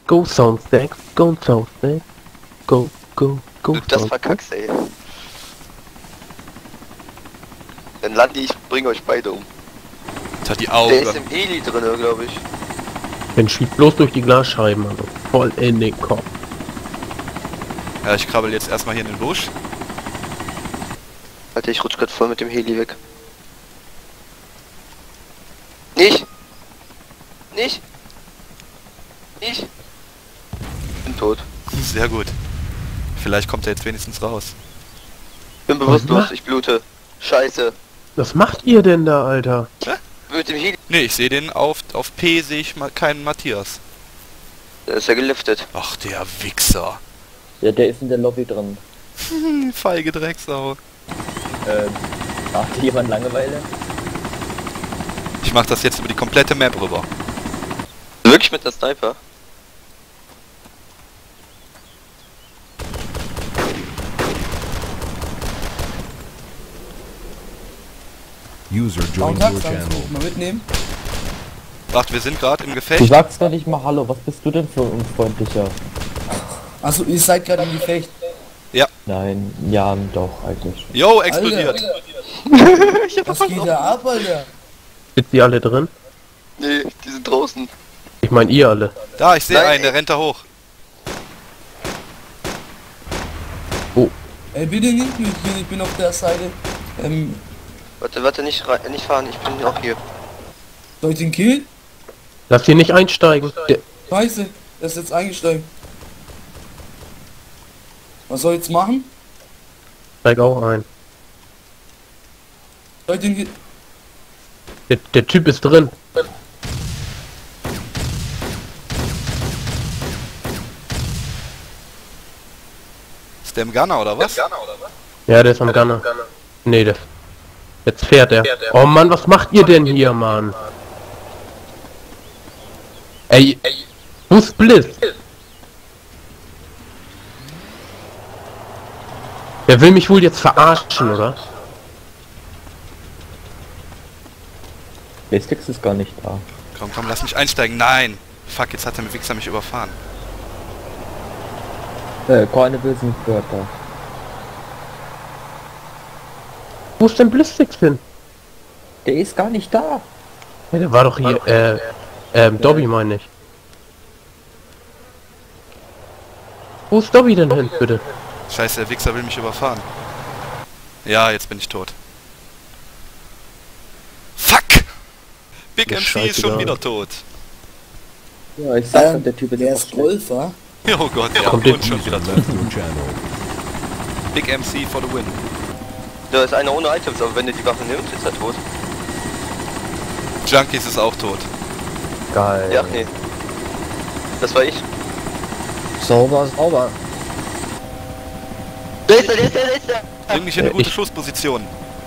Go Soundstacks, go Soundstacks, go, go, go Du das verkackst, ey. Dann lande ich, bringe euch beide um. Jetzt hat die Augen. Der ist im Heli drin, glaube ich. Dann schießt bloß durch die Glasscheiben, also voll in den Kopf. Ja, ich krabbel jetzt erstmal hier in den Busch. Alter, ich rutsch grad voll mit dem Heli weg. Nicht! Nicht! Nicht! Bin tot. Sehr gut. Vielleicht kommt er jetzt wenigstens raus. Bin bewusstlos, ich blute. Scheiße. Was macht ihr denn da, Alter? Mit dem Heli. Nee, ich sehe den auf P sehe ich mal keinen Matthias. Der ist ja geliftet. Ach, der Wichser. Ja, der ist in der Lobby drin. Feige Drecksau. Hat jemand Langeweile? Ich mach das jetzt über die komplette Map rüber. Wirklich mit der Sniper? User joined your channel. Mal mitnehmen. Wacht, wir sind gerade im Du Gefecht. sagst doch nicht mal Hallo, was bist du denn für ein Unfreundlicher? Achso, ihr seid gerade im Gefecht. Nein, ja, doch, eigentlich. Yo, explodiert. Was geht da ab, Alter? Sind die alle drin? Nee, die sind draußen. Ich meine ihr alle. Da, ich sehe Nein, einen, der rennt da hoch. Ey, bitte nicht mich hier, ich bin auf der Seite. Warte, nicht fahren, ich bin auch hier. Soll ich den killen? Lass hier nicht einsteigen. Scheiße, der ist jetzt eingestiegen. Was soll ich jetzt machen? Steig auch ein. Soll ich den... Der Typ ist drin. Ist der im Gunner oder was? Ja, der ist am Gunner. Nee, der... Jetzt fährt er. Oh Mann, was macht ihr denn hier, Mann? Ey, wo ist Bliss? Der will mich wohl jetzt verarschen, oder? Basics ist gar nicht da. Komm, komm, lass mich einsteigen. Nein. Fuck, jetzt hat der Wichser mich überfahren. Keine bösen Wörter. Wo ist denn Blissix hin? Der ist gar nicht da. Ja, der war doch hier, Dobby meine ich. Wo ist Dobby denn hin, bitte? Scheiße, der Wichser will mich überfahren. Ja, jetzt bin ich tot. Fuck! Big Ist MC ist scheißegal. schon wieder tot. Ja, ich sag schon, der Typ Der ist ist Golfer. Oh Gott, ja, kommt und jetzt schon wieder tot. Left your channel. Big MC for the win. Da ist einer ohne Items, aber wenn du die Waffe nimmst, ist er tot. Junkies ist auch tot. geil. Ja, nee. Das war ich. Sauber, sauber. Der ist der. Bring mich in eine gute ich- Schussposition.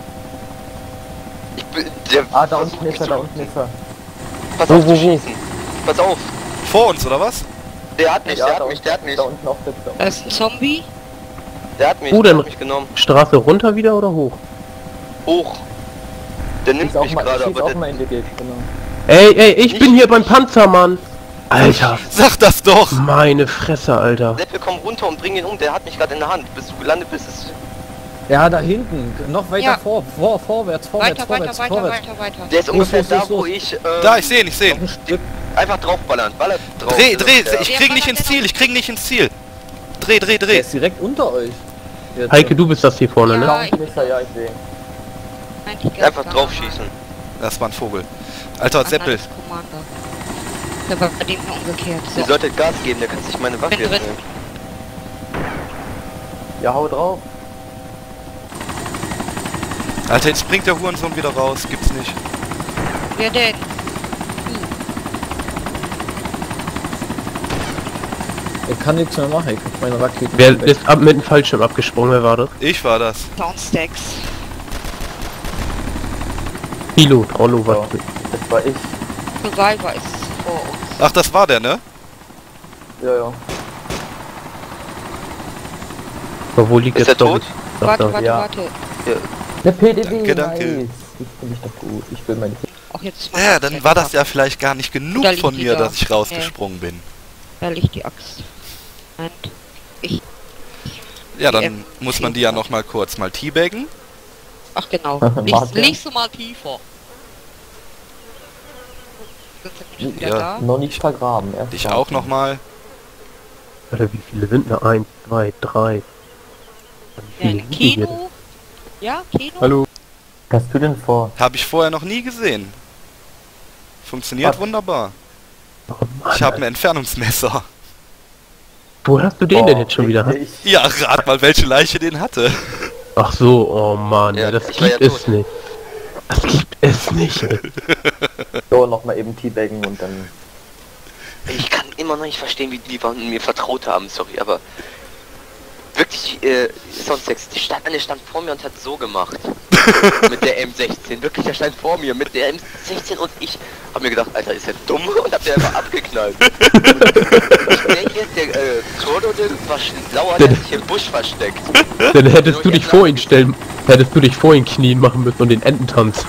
Ich bin... Der... Ah, da unten ist er, da unten ist er. Pass auf, zu schießen. Pass auf. Vor uns, oder was? Der hat mich, Ja, der da hat mich, der hat mich. Da unten auf der Tür. Da ist ein Zombie. Der hat mich, Wo der denn? hat mich genommen. Straße runter wieder oder hoch? Hoch. Der nimmt mich gerade, schieß aber auch der... mal in die Gegend, genau. Ey, ich bin hier beim Panzer, Mann! Alter, Sag das doch! meine Fresse, Alter. Sepp, komm runter und bring ihn um, der hat mich gerade in der Hand. Bis du gelandet bist, ist... Ja, da hinten. Noch weiter Ja. vorwärts. Weiter. Der ist ungefähr los, da, los, wo los. ich... Da, ich sehe ihn, ich sehe ihn. Ein Stück. Einfach draufballern, ballert drauf. Dreh, Das dreh, ist der- ich krieg nicht ins Ziel, ich krieg nicht ins Ziel. Dreh, Der ist direkt unter euch. Jetzt. Heike, du bist das hier vorne, ne? Ja, Da unten ist er, ja, ich sehe. Einfach drauf schießen. Das war ein Vogel. Alter, Seppel. Der war bei dem umgekehrt. Ihr So. solltet Gas geben, der kann sich meine Waffe Bin jetzt drin. nehmen. Ja, hau drauf. Alter, jetzt springt der Hurensohn wieder raus. Gibt's nicht. Wer denn? Er kann nichts mehr machen, ich hab meine Raketen. Wer ist mit dem Fallschirm abgesprungen? Wer war das? Ich war das. Soundstacks. Pilot, Rollo war das. Das war ich. Survivor ist vor uns. Ach, das war der, ne? Ja, ja. Aber wo liegt Ist jetzt er Dobby? tot? Ach, Warte. da. Ja. Der PDW, Danke, danke. nice. Ich bin nicht doch gut. Ich will meine... Auch jetzt Ja, dann war das ja vielleicht gar nicht genug Da liegt von die mir, da. dass ich rausgesprungen bin. Da liegt die Axt. Moment. Ja, dann muss man die ja noch mal kurz mal teabaggen. Ach genau. Warte. Legst du mal tiefer. Sind wir schon wieder Ja. da? Noch nicht vergraben. Erst Dich warten. auch noch mal. Alter, wie viele sind da? 1, 2, 3. Wie Ja, viele ein sind die hier? Kino. Ja, Kino. Hallo. Was hast du denn vor? Habe ich vorher noch nie gesehen. Funktioniert Was? wunderbar. Oh Mann, Ich habe ein Entfernungsmesser. wo hast du den denn jetzt schon wieder? Ja, rat mal, welche Leiche den hatte. Ach so, oh Mann, Ja, ja, das ich war gibt ja es nicht. Das gibt es nicht. ey. So, nochmal eben teabaggen und dann... Ich kann immer noch nicht verstehen, wie die mir vertraut haben, sorry, aber wirklich, Soundsex, eine stand vor mir und hat so gemacht. Mit der M16, wirklich, der stand vor mir mit der M16 und ich hab mir gedacht, Alter, ist der dumm und hab den einfach abgeknallt. Der hier, der Tordo, der war schlauer, der hat sich im Busch versteckt. Dann hättest du dich vor ihn knien machen müssen und den Ententanz.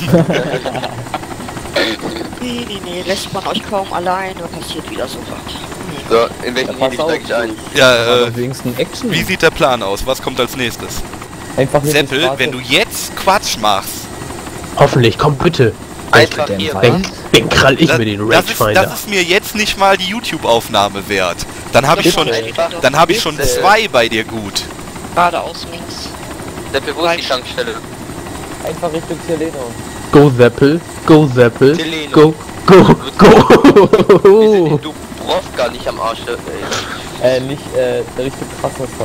Nee, lässt man euch kaum allein und passiert wieder so was. So, in welchen Ja, Heli pass steig ich ein? Ja, Aber wenigstens Action. wie sieht der Plan aus? Was kommt als nächstes? Einfach hier die Seppel, Straße- wenn du jetzt Quatsch machst, Hoffentlich, komm bitte. Einfach denn hier, Wald? Den krall ich mir den das Rangefinder. ist mir jetzt nicht mal die YouTube-Aufnahme wert. Dann habe ich schon, einfach, dann habe ich schon Bitte. 2 bei dir gut. Geradeaus links. Seppel, wo ist die Tankstelle? Einfach Richtung Celeno. Go Seppel, go Seppel, Teleno. go, go, Wir go. sind in Dubrovka nicht am Arsch, Nicht, Richtung Krasnodar.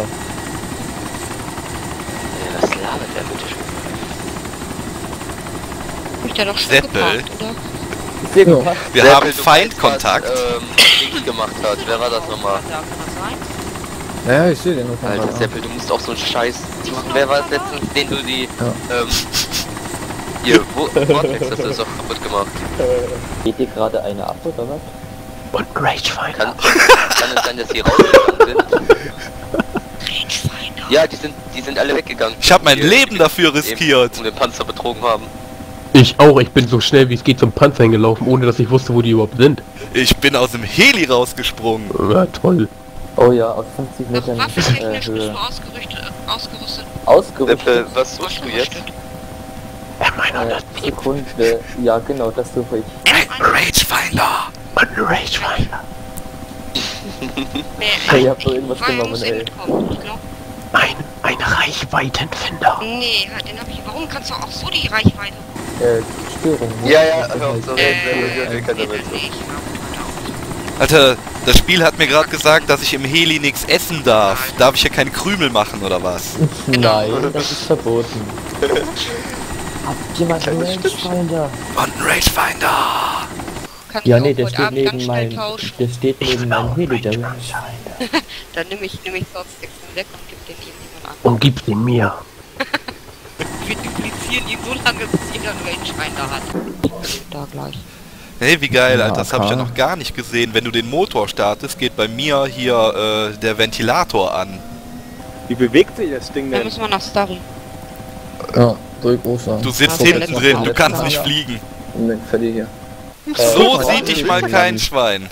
Ja, was labert der bitte schon? Hab ich da doch schon Seppel. geparkt, oder? Sehr gut. Wir Seppel, haben du Feindkontakt. weißt, was, Dings gemacht hat. Wer war das nochmal? Da kann das sein. Ja, ich sehe den noch Alter, mal. Seppel, du musst auch so einen Scheiß machen. Wer war es letztens, den du die, hier, Vortex hast du das doch kaputt gemacht. Geht dir gerade eine ab, oder was? Und Rangefinder. Kann es sein, dass die rausgegangen sind? Ja, die sind alle weggegangen. Ich habe mein Die- Leben dafür die riskiert. Um den Panzer betrogen haben. Ich auch, ich bin so schnell wie es geht zum Panzer hingelaufen, ohne dass ich wusste, wo die überhaupt sind. Ich bin aus dem Heli rausgesprungen. Ja, toll. Oh ja, aus 50 Ach, Metern waffentechnisch bist Höhe. du ausgerüstet. Ausgerüstet. Seppel, was suchst du jetzt? Sekunde. Ja, genau, das suche ich. Rangefinder. Und Rangefinder. Ich hab so irgendwas genommen, ey. Ich glaub, Ein Reichweitenfinder. nee, den hab ich. Warum kannst du auch so die Reichweite? Störung. Ja, hör auf zu reden, Seppel, wir können damit so. Nee, Alter, das Spiel hat mir gerade gesagt, dass ich im Heli nichts essen darf. Darf ich hier keine Krümel machen oder was? Genau. Nein, das ist verboten. Habt ihr mal einen Rangefinder? Und ein Rangefinder. Kannst Ja, du nee, auch der heute steht Abend ganz neben schnell meinem... tauschen. Der steht neben meinem Heli, der Rangefinder. Dann nehme ich sonst Text weg und gib den irgendjemand an. Und gib's ihn mir. Wir duplizieren ihn so lange, bis jeder einen Rangefinder hat. Da gleich. Hey, wie geil, Ja, Alter, das habe ich ja klar. noch gar nicht gesehen. Wenn du den Motor startest, geht bei mir hier der Ventilator an. Wie bewegt sich das Ding Dann denn? müssen wir nach Starry. Ja, drück großer. Du sitzt Ja, hinten letztes drin, Mal. du kannst Ja. nicht fliegen. Moment, verliere hier. So sieht dich mal kein Schwein.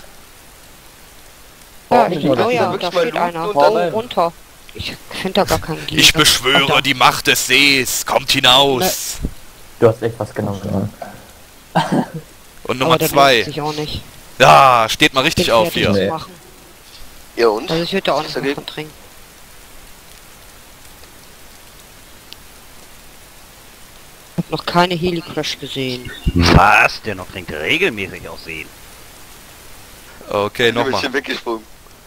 Ja, ich oh muss ja, wirklich da mal steht looten einer. und Hau dann- runter. Ich finde da gar keinen Gier. Ich beschwöre die Macht des Sees, kommt hinaus. Du hast echt was genommen. Und Aber Nummer der 2. lohnt sich auch nicht. Ja, steht mal richtig Den auf fertig hier. zu Nee. machen. Ja und? Also ich würde da auch nicht Was mehr dagegen? von trinken. Ich habe noch keine Heli-Crash gesehen. Was? Der noch trinkt regelmäßig aussehen. Okay, Ich bin nochmal. weggesprungen.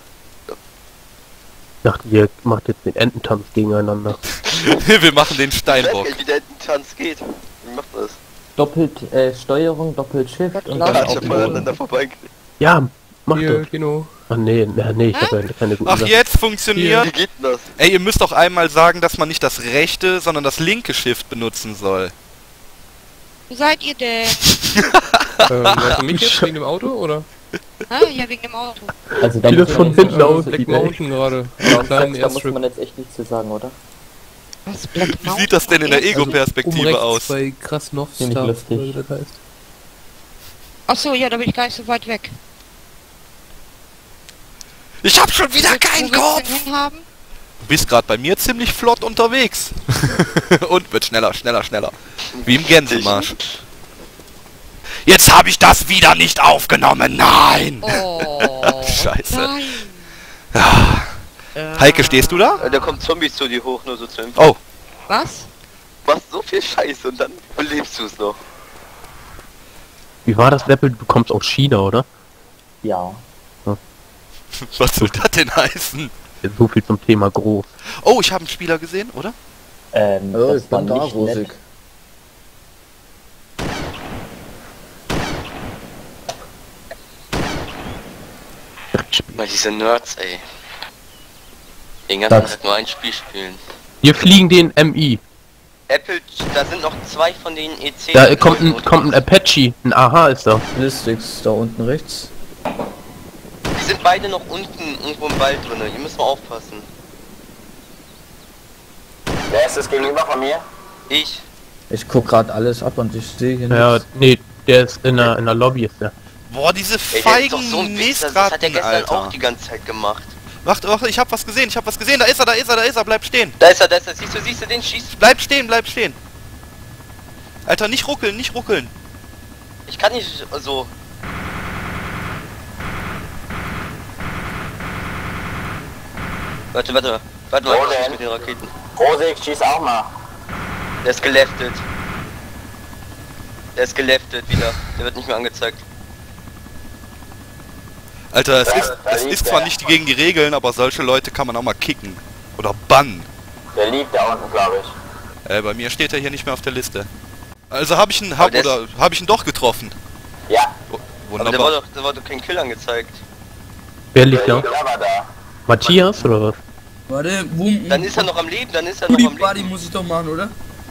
Ich dachte, ihr macht jetzt den Ententanz gegeneinander. Wir machen den Ich weiß Steinbock. nicht, wie der Tanz geht. Wie macht man das? Doppelt Steuerung, doppelt Shift und Ja, dann Ich auf hab den voneinander Boden. vorbeigekriegt. Ja, mach doch. genau. Ach nee, ich habe ja keine guten Ach, Sachen. jetzt funktioniert. Wie geht denn das? Ey, ihr müsst doch einmal sagen, dass man nicht das rechte, sondern das linke Shift benutzen soll. Wo seid ihr denn? Meinst du mich jetzt wegen dem Auto, oder? Hä? Ja, wegen dem Auto. Also da Viele muss von man jetzt hinten aus. Black Mountain gerade. da Kleinen muss Airstrip. man jetzt echt nichts zu sagen, oder? Was? Black Wie Mountain? sieht das denn in der Okay. Ego-Perspektive aus? bei Krasnov Ziemlich lustig. das heißt. Achso, ja, da bin ich gar nicht so weit weg. Ich hab schon wieder keinen Kopf! Haben? Du bist gerade bei mir ziemlich flott unterwegs. Und wird schneller, schneller, schneller. Wie im Gänsemarsch. Jetzt habe ich das wieder nicht aufgenommen. Nein! Oh, Scheiße. nein. Ja. Heike, stehst du da? Da kommen Zombies zu dir hoch, nur so zu empfehlen. Oh. Was? Du machst so viel Scheiße und dann überlebst du es noch. Wie war das Level? Du kommst aus China, oder? Ja. Was soll das denn heißen? So viel zum Thema groß. Oh, ich habe einen Spieler gesehen, oder? Oh, Das ich war bin da, nicht nett. Rosig. Mal diese Nerds, ey. Den ganzen Tag nur ein Spiel spielen. Wir fliegen den MI. Apple, da sind noch 2 von den EC. Da kommt ein Apache. Ein AHA ist da. Ballistics da unten rechts. Die sind beide noch unten irgendwo im Wald drin. Hier müssen wir aufpassen. Wer ist das gegenüber von mir? Ich. Ich guck gerade alles ab und ich sehe hier Ja, nichts. nee, der ist in der Lobby ist der. Boah, diese Ey, der ist doch feigen so ein Wichser, das hat er Mistgraten, gestern auch Alter. die ganze Zeit gemacht. Wacht, ich hab was gesehen, Da ist er, bleib stehen. Da ist er, siehst du den, schießt. Bleib stehen. Alter, nicht ruckeln. Ich kann nicht so. Warte mal, Wo ich schieß denn? mit den Raketen. Rosig, schieß auch mal. Der ist geleftet. Wieder. Der wird nicht mehr angezeigt. Alter, es da ist liegt zwar der. nicht gegen die Regeln, aber solche Leute kann man auch mal kicken. Oder bannen. Der liegt da unten, glaube ich. Bei mir steht er hier nicht mehr auf der Liste. Also habe ich ihn doch getroffen. Ja, Oh, Aber wunderbar. da war doch kein Kill angezeigt. Wer liegt da? der war da. Matthias oder was? Warte, wo... Dann ist er noch am Leben, Hoodie Buddy muss ich doch machen, oder?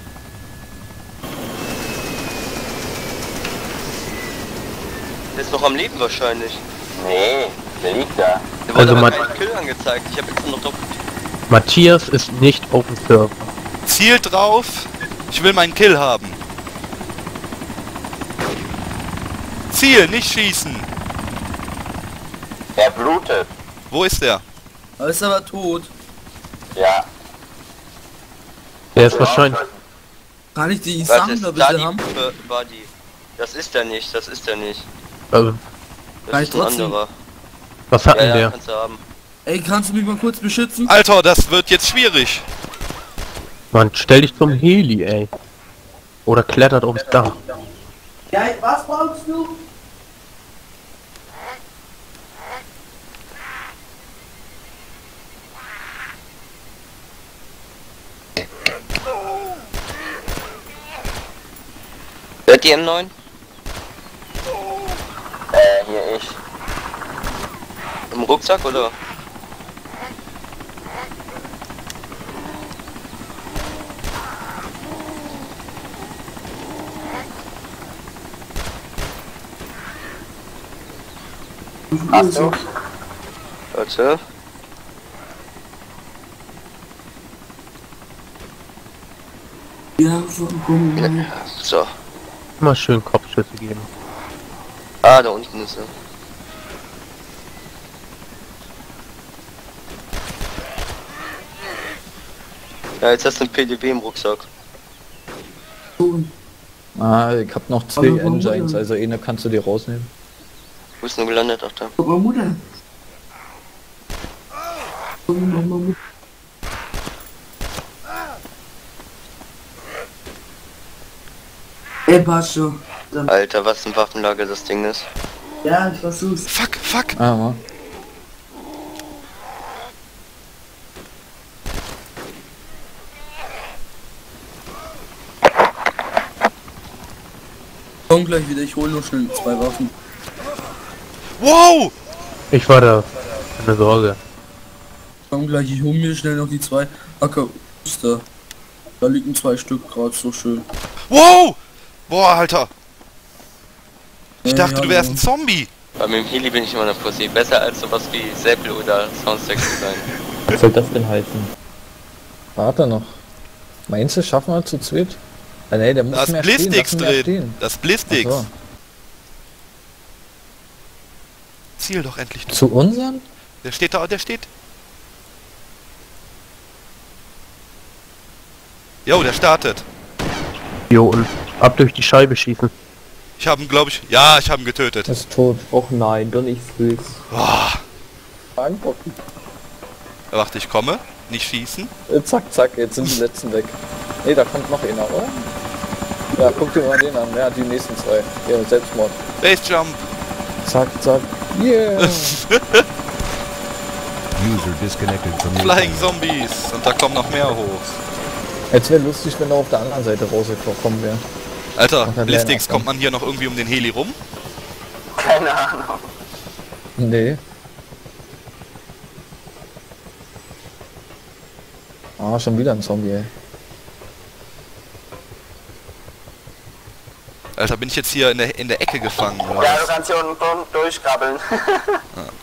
Der ist noch am Leben wahrscheinlich. Nee, der liegt da. Der wurde Also aber Matt- keinen Kill angezeigt. Ich habe jetzt noch doppelt. Matthias ist nicht auf dem Server. Ziel drauf. Ich will meinen Kill haben. Ziel, nicht schießen. Er blutet. Wo ist der? Er ist aber tot. Ja. Der ist wahrscheinlich... Kann ich die Warte, Sammler da bitte die haben? Buddy. Das ist der nicht. Das Kann ist ein trotzdem. anderer. was hat denn Ja, der? kannst du haben. Ey, kannst du mich mal kurz beschützen? Alter, das wird jetzt schwierig. Mann, stell dich zum Heli, ey. Oder klettert aufs Dach. Ja, was brauchst du? Hört die M9? Hier ich. Im Rucksack oder? Hast du? Warte. Ja, so, komm. So. Immer schön Kopfschüsse geben. Ah, da unten ist er. Ja, jetzt hast du ein PDB im Rucksack. Ah, ich hab noch 2 Engines, also eine kannst du dir rausnehmen. Wo ist denn gelandet? Ach da. Guck mal, Mutter. Ey, passt schon. Alter, was ein Waffenlager das Ding ist. Ja, ich versuch's. Fuck. Ah, ja. Komm gleich wieder, ich hol nur schnell 2 Waffen. Wow! Ich war da. Keine Sorge. Komm gleich, ich hol mir schnell noch die 2 Ackermuster. Da liegen 2 Stück gerade so schön. Wow! Boah, Alter. Ich dachte, ja, du wärst ja. ein Zombie. Bei mit dem Heli bin ich immer eine Pussy. Besser als sowas wie Seppel oder Soundsex zu sein. Was soll das denn heißen? Warte noch. Meinst du, schaffen wir zu zweit? Ah, nee, der muss Da ist mehr stehen, Blistix lass ihn mehr drin. stehen. Das Blistix. Ach so. Ziel doch endlich. Zu unseren? Der steht da, der steht. Jo, der startet. Jo, und ab durch die Scheibe schießen. Ich habe ihn, glaube ich... Ja, ich habe ihn getötet. Ist tot. Och nein, doch nicht Skills. Boah. Angucken. Warte, ich komme. Nicht schießen. Zack, zack, jetzt sind die letzten weg. Ne, da kommt noch einer, oder? Ja, guck dir mal den an. Ja, die nächsten zwei. Ja, Selbstmord. Basejump. Zack, zack. Yeah. User disconnected from your Flying channel. Zombies. Und da kommen noch mehr hoch. Jetzt wäre lustig, wenn er auf der anderen Seite rausgekommen wäre. Alter, Und dann Listix, wären kommt man hier noch irgendwie um den Heli rum? Keine Ahnung. Nee. Ah, schon wieder ein Zombie, ey. Alter, bin ich jetzt hier in der Ecke gefangen, oder Ja, was? du kannst hier unten durchkrabbeln. Ah.